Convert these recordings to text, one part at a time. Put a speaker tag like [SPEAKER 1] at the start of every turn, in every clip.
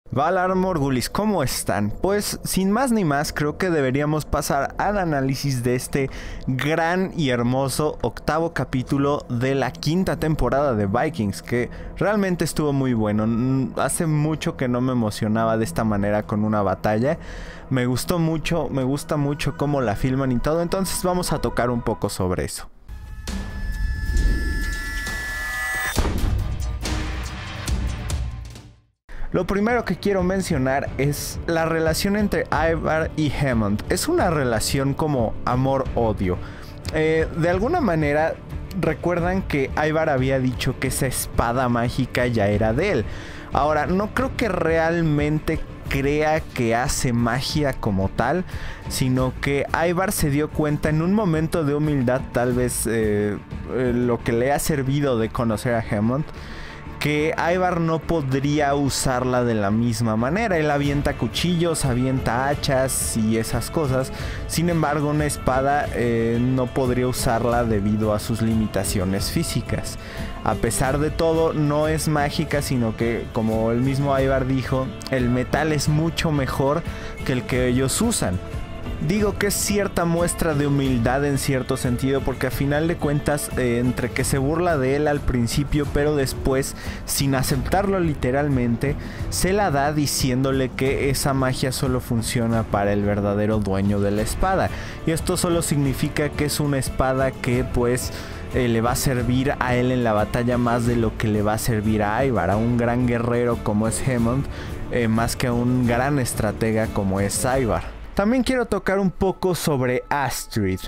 [SPEAKER 1] Valar Morgulis, ¿cómo están? Pues sin más ni más, creo que deberíamos pasar al análisis de este gran y hermoso octavo capítulo de la quinta temporada de Vikings, que realmente estuvo muy bueno. Hace mucho que no me emocionaba de esta manera con una batalla. Me gustó mucho, me gusta mucho cómo la filman y todo, entonces vamos a tocar un poco sobre eso. Lo primero que quiero mencionar es la relación entre Ivar y Hemond. Es una relación como amor-odio. De alguna manera, recuerdan que Ivar había dicho que esa espada mágica ya era de él. Ahora, no creo que realmente crea que hace magia como tal, sino que Ivar se dio cuenta en un momento de humildad, tal vez lo que le ha servido de conocer a Hemond, que Ivar no podría usarla de la misma manera. Él avienta cuchillos, avienta hachas y esas cosas. Sin embargo, una espada no podría usarla debido a sus limitaciones físicas. A pesar de todo, no es mágica, sino que, como el mismo Ivar dijo, el metal es mucho mejor que el que ellos usan. Digo que es cierta muestra de humildad en cierto sentido, porque a final de cuentas entre que se burla de él al principio, pero después, sin aceptarlo literalmente, se la da diciéndole que esa magia solo funciona para el verdadero dueño de la espada. Y esto solo significa que es una espada que pues le va a servir a él en la batalla más de lo que le va a servir a Ivar, a un gran guerrero como es Hemond, más que a un gran estratega como es Ivar. También quiero tocar un poco sobre Astrid.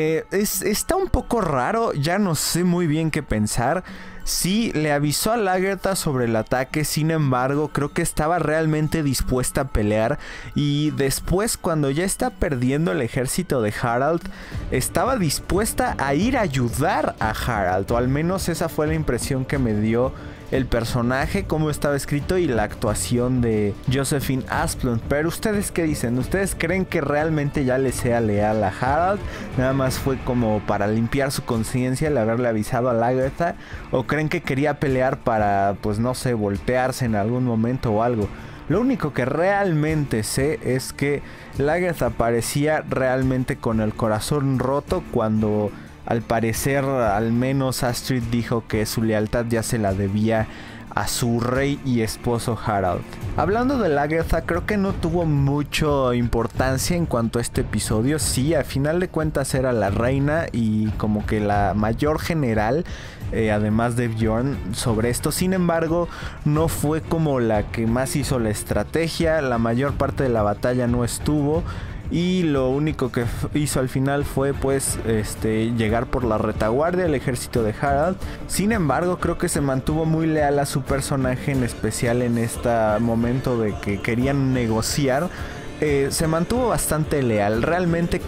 [SPEAKER 1] Está un poco raro, ya no sé muy bien qué pensar. Sí, le avisó a Lagertha sobre el ataque, sin embargo, creo que estaba realmente dispuesta a pelear. Y después, cuando ya está perdiendo el ejército de Harald, estaba dispuesta a ir a ayudar a Harald. O al menos esa fue la impresión que me dio el personaje, cómo estaba escrito y la actuación de Josephine Asplund. Pero ¿ustedes qué dicen? ¿Ustedes creen que realmente ya le sea leal a Harald? Nada más fue como para limpiar su conciencia el haberle avisado a Lagertha. ¿O creen que quería pelear para, pues no sé, voltearse en algún momento o algo? Lo único que realmente sé es que Lagertha parecía realmente con el corazón roto cuando, al parecer, al menos Astrid dijo que su lealtad ya se la debía a su rey y esposo Harald. Hablando de Lagertha, creo que no tuvo mucha importancia en cuanto a este episodio. Sí, a final de cuentas era la reina y como que la mayor general, además de Bjorn, sobre esto. Sin embargo, no fue como la que más hizo la estrategia. La mayor parte de la batalla no estuvo. Y lo único que hizo al final fue pues llegar por la retaguardia del ejército de Harald. Sin embargo, creo que se mantuvo muy leal a su personaje, en especial en este momento de que querían negociar. Se mantuvo bastante leal. Realmente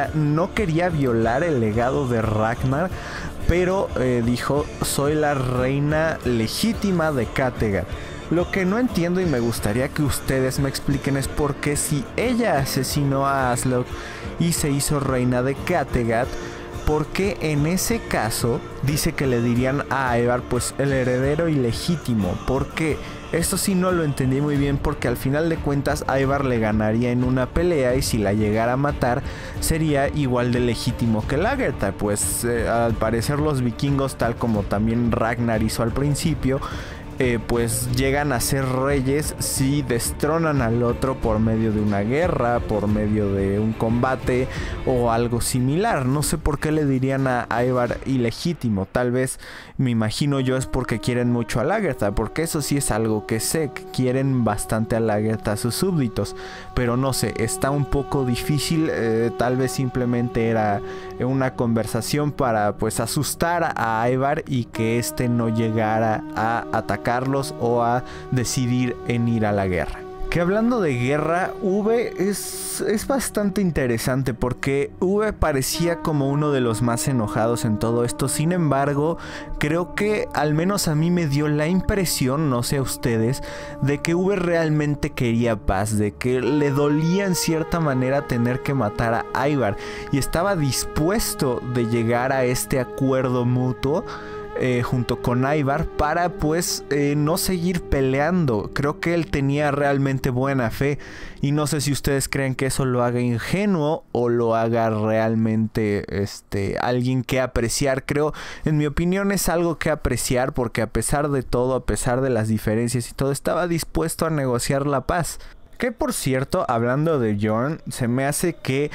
[SPEAKER 1] no quería violar el legado de Ragnar, pero dijo: soy la reina legítima de Kattegat. Lo que no entiendo y me gustaría que ustedes me expliquen es por qué, si ella asesinó a Aslog y se hizo reina de Kattegat, ¿por qué en ese caso dice que le dirían a Ivar pues el heredero ilegítimo? Porque esto sí no lo entendí muy bien, porque al final de cuentas Ivar le ganaría en una pelea y si la llegara a matar sería igual de legítimo que Lagertha. Pues al parecer los vikingos, tal como también Ragnar hizo al principio, pues llegan a ser reyes si destronan al otro por medio de una guerra, por medio de un combate o algo similar. No sé por qué le dirían a Ivar ilegítimo. Tal vez, me imagino yo, es porque quieren mucho a Lagertha, porque eso sí es algo que sé, que quieren bastante a Lagertha, a sus súbditos. Pero no sé, está un poco difícil. Tal vez simplemente era una conversación para pues asustar a Ivar y que este no llegara a atacarlos o a decidir en ir a la guerra. Que hablando de guerra, V es bastante interesante, porque V parecía como uno de los más enojados en todo esto. Sin embargo, creo que al menos a mí me dio la impresión, no sé a ustedes, de que V realmente quería paz, de que le dolía en cierta manera tener que matar a Ivar y estaba dispuesto de llegar a este acuerdo mutuo junto con Ivar para pues no seguir peleando. Creo que él tenía realmente buena fe y no sé si ustedes creen que eso lo haga ingenuo o lo haga realmente alguien que apreciar. Creo, en mi opinión, es algo que apreciar, porque a pesar de todo, a pesar de las diferencias y todo, estaba dispuesto a negociar la paz. Que por cierto, hablando de Bjorn, se me hace que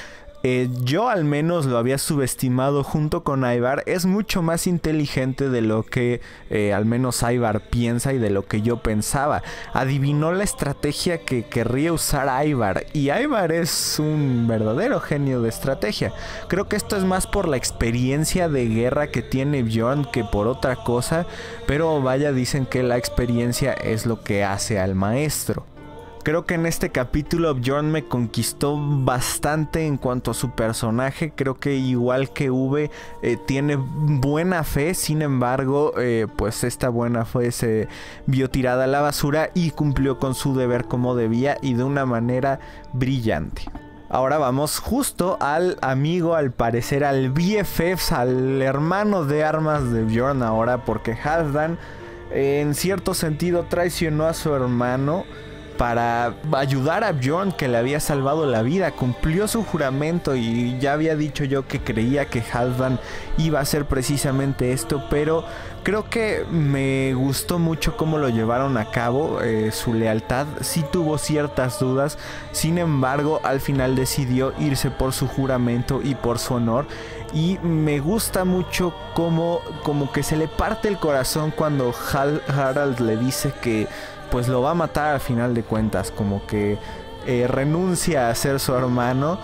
[SPEAKER 1] yo al menos lo había subestimado junto con Ivar. Es mucho más inteligente de lo que al menos Ivar piensa y de lo que yo pensaba. Adivinó la estrategia que querría usar Ivar, y Ivar es un verdadero genio de estrategia. Creo que esto es más por la experiencia de guerra que tiene Bjorn que por otra cosa, pero vaya, dicen que la experiencia es lo que hace al maestro. Creo que en este capítulo Bjorn me conquistó bastante en cuanto a su personaje. Creo que igual que V tiene buena fe, sin embargo pues esta buena fe se vio tirada a la basura y cumplió con su deber como debía y de una manera brillante. Ahora vamos justo al amigo, al parecer al BFF, al hermano de armas de Bjorn ahora, porque Halfdan en cierto sentido traicionó a su hermano para ayudar a Bjorn, que le había salvado la vida. Cumplió su juramento y ya había dicho yo que creía que Halfdan iba a hacer precisamente esto, pero creo que me gustó mucho cómo lo llevaron a cabo, su lealtad. Sí tuvo ciertas dudas, sin embargo al final decidió irse por su juramento y por su honor. Y me gusta mucho como que se le parte el corazón cuando Harald le dice que pues lo va a matar al final de cuentas, como que renuncia a ser su hermano.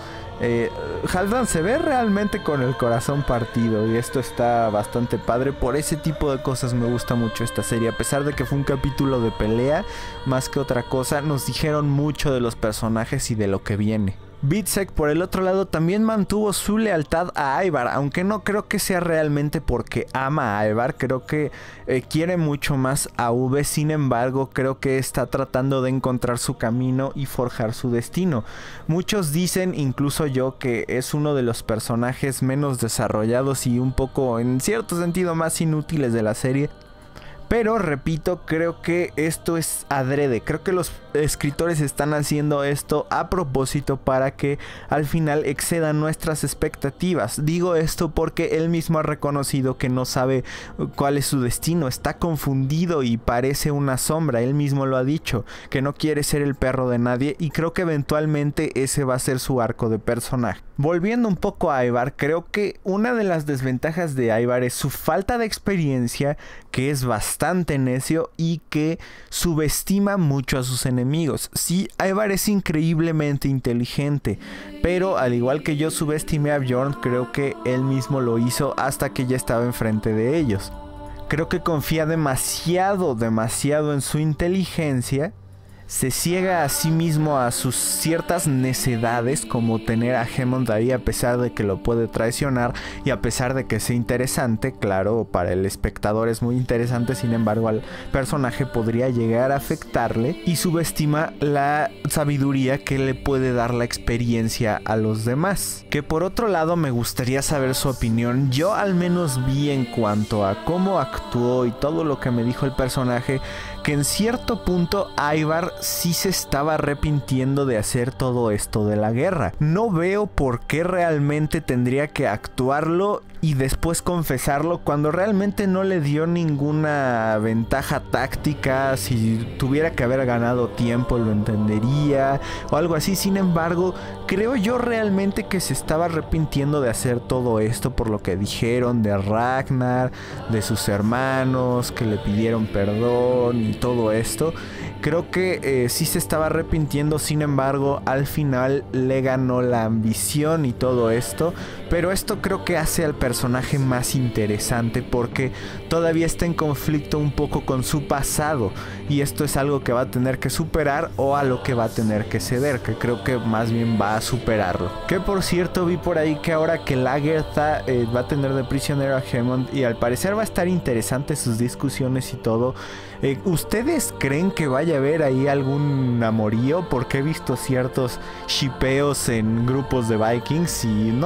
[SPEAKER 1] Halfdan se ve realmente con el corazón partido y esto está bastante padre. Por ese tipo de cosas me gusta mucho esta serie. A pesar de que fue un capítulo de pelea más que otra cosa, nos dijeron mucho de los personajes y de lo que viene. Vidsec, por el otro lado, también mantuvo su lealtad a Ivar, aunque no creo que sea realmente porque ama a Ivar. Creo que quiere mucho más a V, sin embargo creo que está tratando de encontrar su camino y forjar su destino. Muchos dicen, incluso yo, que es uno de los personajes menos desarrollados y un poco, en cierto sentido, más inútiles de la serie. Pero repito, creo que esto es adrede. Creo que los escritores están haciendo esto a propósito para que al final excedan nuestras expectativas. Digo esto porque él mismo ha reconocido que no sabe cuál es su destino. Está confundido y parece una sombra. Él mismo lo ha dicho, que no quiere ser el perro de nadie, y creo que eventualmente ese va a ser su arco de personaje. Volviendo un poco a Ivar, creo que una de las desventajas de Ivar es su falta de experiencia, que es bastante necio y que subestima mucho a sus enemigos. Sí, Ivar es increíblemente inteligente, pero al igual que yo subestimé a Bjorn, creo que él mismo lo hizo hasta que ya estaba enfrente de ellos. Creo que confía demasiado en su inteligencia. Se ciega a sí mismo a sus ciertas necedades, como tener a Hemond ahí a pesar de que lo puede traicionar y a pesar de que sea interesante. Claro, para el espectador es muy interesante, sin embargo al personaje podría llegar a afectarle, y subestima la sabiduría que le puede dar la experiencia a los demás. Que por otro lado me gustaría saber su opinión. Yo al menos vi, en cuanto a cómo actuó y todo lo que me dijo el personaje, que en cierto punto Ivar sí se estaba arrepintiendo de hacer todo esto de la guerra. No veo por qué realmente tendría que actuarlo y después confesarlo cuando realmente no le dio ninguna ventaja táctica. Si tuviera que haber ganado tiempo lo entendería o algo así. Sin embargo, creo yo realmente que se estaba arrepintiendo de hacer todo esto por lo que dijeron de Ragnar, de sus hermanos que le pidieron perdón y todo esto. Creo que sí se estaba arrepintiendo, sin embargo al final le ganó la ambición y todo esto. Pero esto creo que hace al personaje más interesante, porque todavía está en conflicto un poco con su pasado, y esto es algo que va a tener que superar o a lo que va a tener que ceder, que creo que más bien va a superarlo. Que por cierto vi por ahí que ahora que Lagertha va a tener de prisionero a Hemond, y al parecer va a estar interesante sus discusiones y todo. ¿Ustedes creen que vaya a haber ahí algún amorío? Porque he visto ciertos shippeos en grupos de Vikings y no sé, tal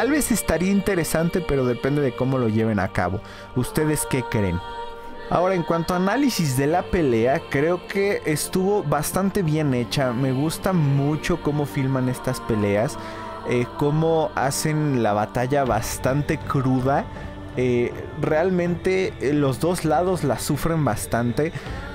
[SPEAKER 1] tal vez estaría interesante, pero depende de cómo lo lleven a cabo. ¿Ustedes qué creen? Ahora, en cuanto a análisis de la pelea, creo que estuvo bastante bien hecha. Me gusta mucho cómo filman estas peleas, cómo hacen la batalla bastante cruda. Realmente los dos lados la sufren bastante.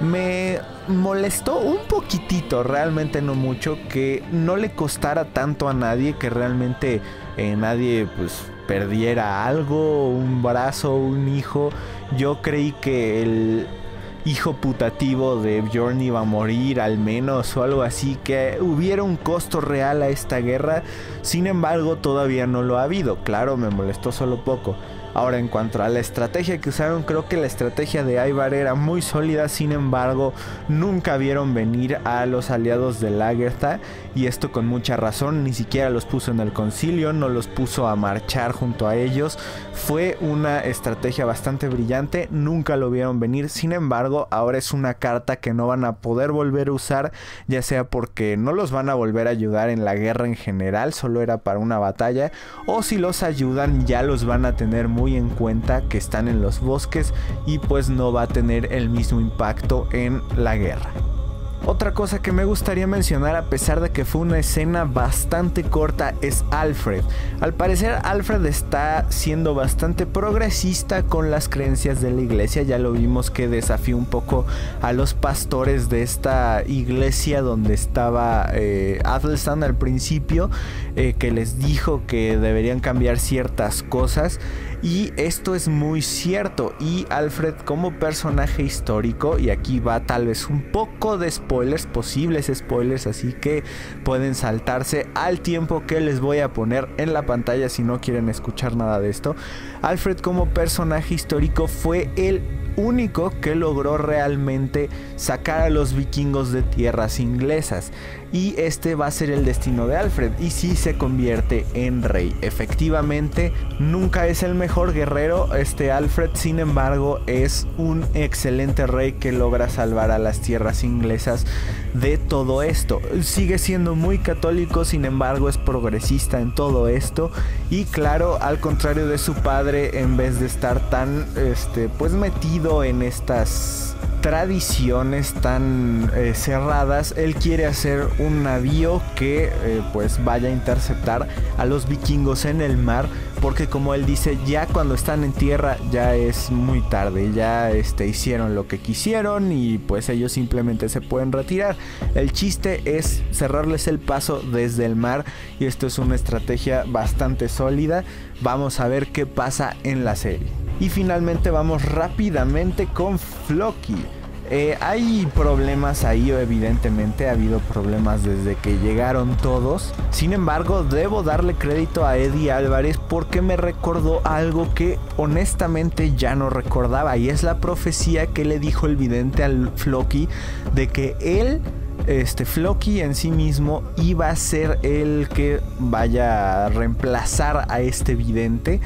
[SPEAKER 1] Me molestó un poquitito, realmente no mucho, que no le costara tanto a nadie, que realmente nadie pues perdiera algo, un brazo, un hijo. Yo creí que el hijo putativo de Bjorn iba a morir al menos o algo así, que hubiera un costo real a esta guerra. Sin embargo, todavía no lo ha habido. Claro, me molestó solo poco. Ahora, en cuanto a la estrategia que usaron, creo que la estrategia de Ivar era muy sólida. Sin embargo, nunca vieron venir a los aliados de Lagertha, y esto con mucha razón. Ni siquiera los puso en el concilio, no los puso a marchar junto a ellos. Fue una estrategia bastante brillante, nunca lo vieron venir. Sin embargo, ahora es una carta que no van a poder volver a usar, ya sea porque no los van a volver a ayudar en la guerra en general, solo era para una batalla, o si los ayudan ya los van a tener muy en cuenta que están en los bosques, y pues no va a tener el mismo impacto en la guerra. Otra cosa que me gustaría mencionar, a pesar de que fue una escena bastante corta, es Alfred. Al parecer Alfred está siendo bastante progresista con las creencias de la iglesia. Ya lo vimos que desafió un poco a los pastores de esta iglesia donde estaba Athelstan al principio, que les dijo que deberían cambiar ciertas cosas. Y esto es muy cierto, y Alfred como personaje histórico, y aquí va tal vez un poco de spoilers, posibles spoilers, así que pueden saltarse al tiempo que les voy a poner en la pantalla si no quieren escuchar nada de esto. Alfred como personaje histórico fue el único que logró realmente sacar a los vikingos de tierras inglesas, y este va a ser el destino de Alfred, y sí se convierte en rey. Efectivamente, nunca es el mejor guerrero Alfred, sin embargo es un excelente rey que logra salvar a las tierras inglesas de todo esto. Sigue siendo muy católico, sin embargo es progresista en todo esto, y claro, al contrario de su padre, en vez de estar tan pues metido en estas tradiciones tan cerradas, él quiere hacer un navío que pues vaya a interceptar a los vikingos en el mar, porque como él dice, ya cuando están en tierra ya es muy tarde, ya hicieron lo que quisieron y pues ellos simplemente se pueden retirar. El chiste es cerrarles el paso desde el mar, y esto es una estrategia bastante sólida. Vamos a ver qué pasa en la serie. Y finalmente vamos rápidamente con Floki. Hay problemas ahí, evidentemente ha habido problemas desde que llegaron todos. Sin embargo, debo darle crédito a Eddie Álvarez porque me recordó algo que honestamente ya no recordaba, y es la profecía que le dijo el vidente al Floki de que él, Floki en sí mismo, iba a ser el que vaya a reemplazar a este vidente.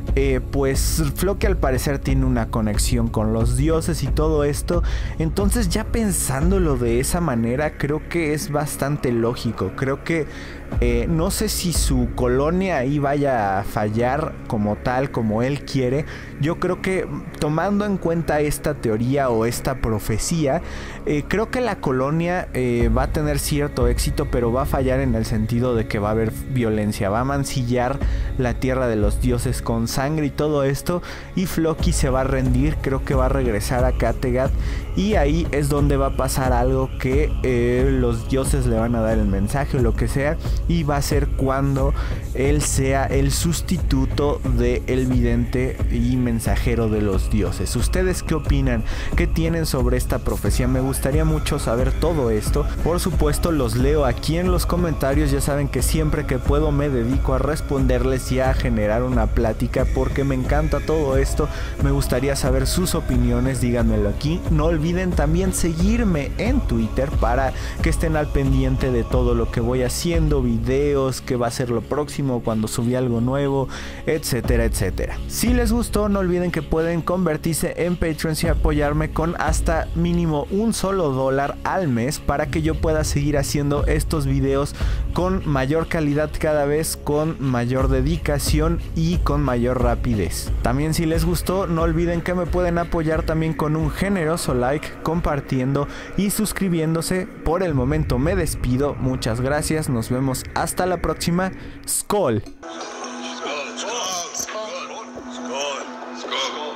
[SPEAKER 1] Pues Floki al parecer tiene una conexión con los dioses y todo esto. Entonces, ya pensándolo de esa manera, creo que es bastante lógico. Creo que no sé si su colonia ahí vaya a fallar como tal, como él quiere. Yo creo que, tomando en cuenta esta teoría o esta profecía, creo que la colonia va a tener cierto éxito, pero va a fallar en el sentido de que va a haber violencia, va a mancillar la tierra de los dioses con sangre y todo esto, y Floki se va a rendir. Creo que va a regresar a Kattegat, y ahí es donde va a pasar algo que los dioses le van a dar el mensaje o lo que sea, y va a ser cuando él sea el sustituto del vidente y mensajero de los dioses. ¿Ustedes qué opinan? ¿Qué tienen sobre esta profecía? Me gustaría mucho saber todo esto. Por supuesto, los leo aquí en los comentarios. Ya saben que siempre que puedo me dedico a responderles y a generar una plática dinámica, porque me encanta todo esto. Me gustaría saber sus opiniones, díganmelo aquí. No olviden también seguirme en Twitter para que estén al pendiente de todo lo que voy haciendo, videos, qué va a ser lo próximo cuando subí algo nuevo, etcétera, etcétera. Si les gustó, no olviden que pueden convertirse en Patreons y apoyarme con hasta mínimo $1 al mes para que yo pueda seguir haciendo estos videos con mayor calidad cada vez, con mayor dedicación y con mayor rapidez. También, si les gustó, no olviden que me pueden apoyar también con un generoso like, compartiendo y suscribiéndose. Por el momento me despido, muchas gracias, nos vemos hasta la próxima. Skål.
[SPEAKER 2] Skål.